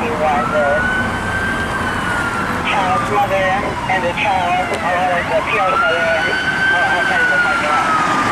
while the child's mother and the child, or the PR's mother, are outside of the parking lot.